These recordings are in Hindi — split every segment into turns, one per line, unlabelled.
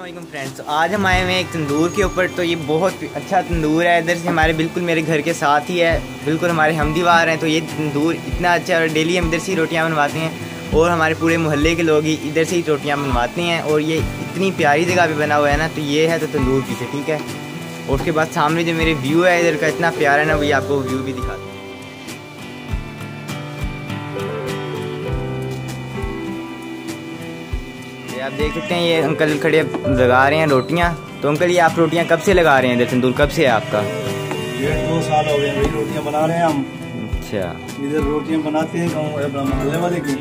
अस्सलाम फ्रेंड्स, तो आज हम आए हुए हैं एक तंदूर के ऊपर। तो ये बहुत अच्छा तंदूर है, इधर से हमारे बिल्कुल मेरे घर के साथ ही है, बिल्कुल हमारे हमदीवार हैं। तो ये तंदूर इतना अच्छा है, डेली हम इधर से ही रोटियाँ बनवाते हैं और हमारे पूरे मोहल्ले के लोग ही इधर से ही रोटियाँ बनवाते हैं। और ये इतनी प्यारी जगह पे बना हुआ है ना। तो ये है तो तंदूर पीछे, ठीक है। और उसके बाद सामने जो मेरे व्यू है इधर का इतना प्यारा है ना, वही आपको व्यू भी दिखाते हैं। आप देख सकते हैं ये अंकल खड़े लगा रहे हैं रोटियां। तो अंकल ये आप रोटियां कब से लगा रहे हैं इधर तंदूर, कब से है आपका?
1.5-2 साल हो गए भाई, रोटियां बना रहे हैं हम।
अच्छा,
इधर रोटियां बनाते हैं गाँव मोहल्ले वाले की,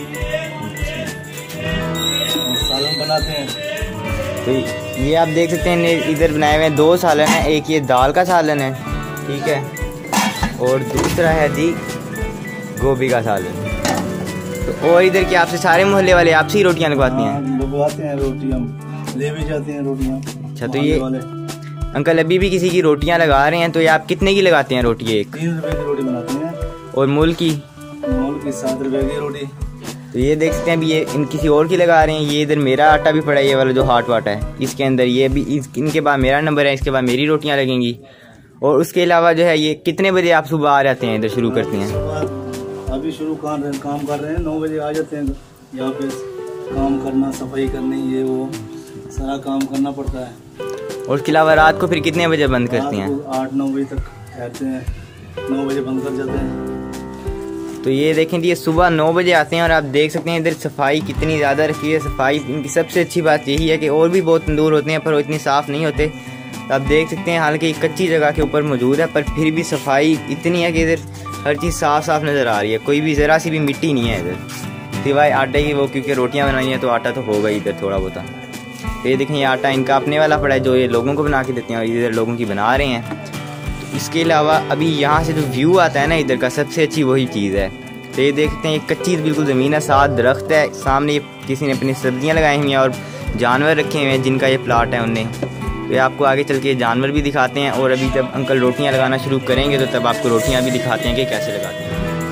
सालन बनाते हैं।
तो ये आप देख सकते हैं इधर बनाए हुए हैं 2 सालन है। एक ये दाल का सालन है, ठीक है, और दूसरा है जी गोभी का सालन। तो और इधर के आपसे सारे मोहल्ले वाले आपसे ही रोटियां लगवाती हैं?
लगवाते हैं रोटियां, ले भी जाते हैं रोटियां।
अच्छा, तो ये अंकल अभी भी किसी की रोटियां लगा रहे हैं। तो ये आप कितने की लगाते हैं रोटी? एक
3 रुपए की रोटी बनाते हैं।
और मूल की
7 रुपए की रोटी।
तो ये देख सकते हैं अभी ये इन किसी और की लगा रहे हैं। ये इधर मेरा आटा भी पड़ा है, ये वाला जो हाट वाटा है इसके अंदर, ये भी इनके बाद मेरा नंबर है, इसके बाद मेरी रोटियां लगेंगी। और उसके अलावा जो है ये कितने बजे आप सुबह आ जाते हैं इधर, शुरू करते हैं?
अभी शुरू काम कर रहे हैं, 9 बजे आ जाते हैं यहाँ पे। काम करना, सफाई करनी, ये वो सारा काम करना पड़ता है।
और उसके अलावा रात को फिर कितने बजे बंद करते हैं?
8-9 बजे तक ठहरते हैं, 9 बजे बंद कर जाते हैं।
तो ये देखें ये सुबह 9 बजे आते हैं। और आप देख सकते हैं इधर सफाई कितनी ज़्यादा रखी है। सफाई इनकी सबसे अच्छी बात यही है कि और भी बहुत तंदूर होते हैं पर वो इतनी साफ़ नहीं होते। तो आप देख सकते हैं हालांकि कच्ची जगह के ऊपर मौजूद है, पर फिर भी सफाई इतनी है कि इधर हर चीज़ साफ़ साफ़ नज़र आ रही है। कोई भी ज़रा सी भी मिट्टी नहीं है इधर, सिवाय आटे की। वो क्योंकि रोटियां बनाई हैं तो आटा तो होगा ही इधर थोड़ा बहुत। तो ये देखें ये आटा इनका अपने वाला पड़ा है जो ये लोगों को बना के देते हैं, और इधर लोगों की बना रहे हैं। तो इसके अलावा अभी यहाँ से जो व्यू आता है ना इधर का, सबसे अच्छी वही चीज़ है। तो ये देख सकते हैं ये कच्ची बिल्कुल ज़मीन है, साथ दरख्त है, सामने किसी ने अपनी सब्जियाँ लगाई हुई हैं और जानवर रखे हुए हैं जिनका ये प्लाट है उनने। तो ये आपको आगे चल के जानवर भी दिखाते हैं। और अभी जब अंकल रोटियां लगाना शुरू करेंगे तो तब आपको रोटियां भी दिखाते हैं कि कैसे लगाते हैं।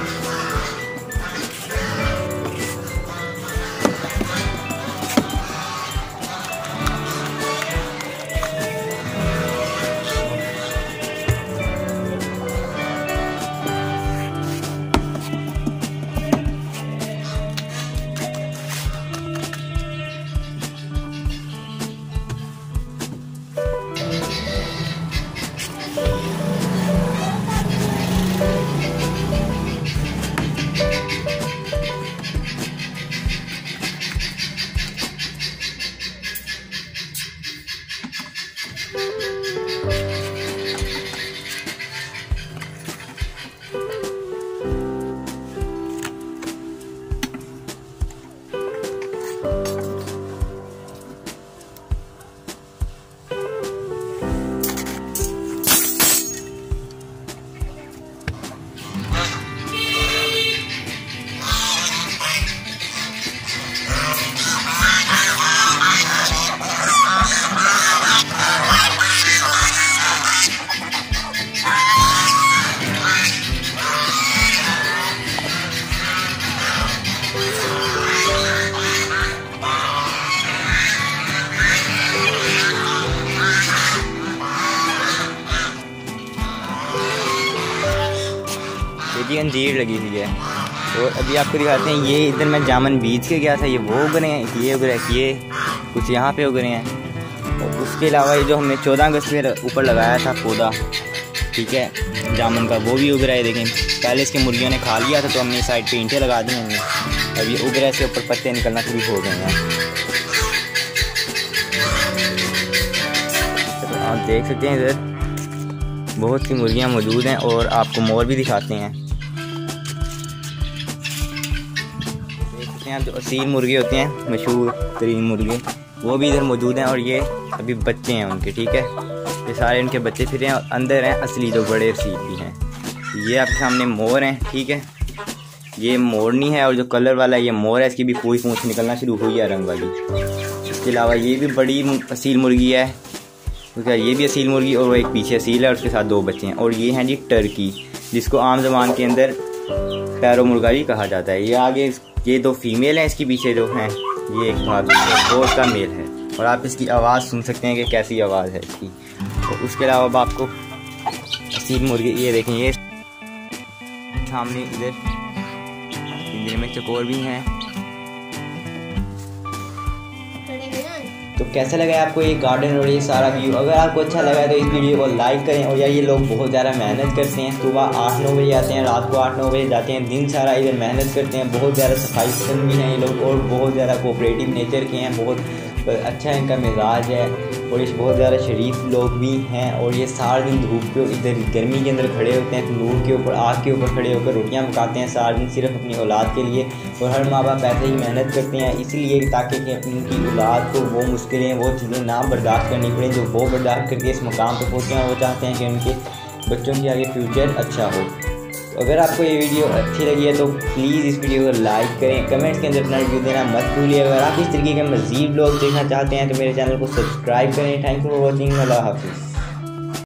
ये अंजीर लगी हुई है। और अभी आपको दिखाते हैं ये इधर मैं जामन बीज के गया था, ये वो उग रहे हैं, ये उग रहे हैं, ये कुछ यहाँ पे उग रहे हैं। और उसके अलावा ये जो हमने 14 अगस्त के ऊपर लगाया था पौधा, ठीक है, जामन का, वो भी उग रहा है। देखें पहले इसके मुर्गियों ने खा लिया था तो हमने साइड पे ईंटें लगा दी हमने, अब ये उग रहा है, इसके ऊपर पत्ते निकलना शुरू हो गए हैं। तो आप देख सकते हैं इधर बहुत सी मुर्गियाँ मौजूद हैं। और आपको मोर भी दिखाते हैं। जो असील मुर्गे होते हैं, मशहूर तरीन मुर्गे, वो भी इधर मौजूद हैं। और ये अभी बच्चे हैं उनके, ठीक है, ये सारे उनके बच्चे फिर हैं। और अंदर हैं असली जो बड़े असील भी हैं। ये आपके सामने मोर हैं, ठीक है, ये मोरनी है। और जो कलर वाला ये मोर है, इसकी भी पूरी पूंछ निकलना शुरू हुई है रंग वाली। इसके अलावा ये भी बड़ी असील मुर्गी है, क्योंकि ये भी असील मुर्गी, और वो एक पीछे असील है और उसके साथ 2 बच्चे हैं। और ये हैं जी टर्की, जिसको आम ज़बान के अंदर पैरो मुर्गा भी कहा जाता है। ये आगे ये 2 फीमेल हैं, इसके पीछे जो हैं ये एक भाग, वो उसका मेल है। और आप इसकी आवाज़ सुन सकते हैं कि कैसी आवाज़ है इसकी। तो उसके अलावा अब आपको असील मुर्गी ये देखें, ये सामने इधर पिंजरे में चकोर भी हैं। तो कैसा लगा आपको ये गार्डन और ये सारा व्यू? अगर आपको अच्छा लगा तो इस वीडियो को लाइक करें। और यार ये लोग बहुत ज़्यादा मेहनत करते हैं, सुबह 8-9 बजे आते हैं, रात को 8-9 बजे जाते हैं, दिन सारा इधर मेहनत करते हैं। बहुत ज़्यादा सफाई पसंद भी हैं ये लोग और बहुत ज़्यादा कोऑपरेटिव नेचर के हैं, बहुत अच्छा इनका मिजाज है और ये बहुत ज़्यादा शरीफ लोग भी हैं। और ये सारा दिन धूप पे इधर गर्मी के अंदर खड़े होते हैं, तंदूर के ऊपर आग के ऊपर खड़े होकर रोटियां पकाते हैं सारा दिन सिर्फ अपनी औलाद के लिए। और हर माँ बाप ऐसे ही मेहनत करते हैं इसलिए ताकि उनकी औलाद को वो मुश्किलें वो चीज़ें ना बर्दाश्त करनी पड़े जो वो बर्दाश्त करके इस मकाम पर पहुँचे हैं। वो चाहते हैं कि उनके बच्चों की आगे फ्यूचर अच्छा हो। अगर आपको ये वीडियो अच्छी लगी है तो प्लीज़ इस वीडियो को लाइक करें, कमेंट्स के अंदर अपना रिव्यू देना मत भूलिए। अगर आप इस तरीके के मज़ीद ब्लॉग देखना चाहते हैं तो मेरे चैनल को सब्सक्राइब करें। Thank you for watching. Allah हाफिज़।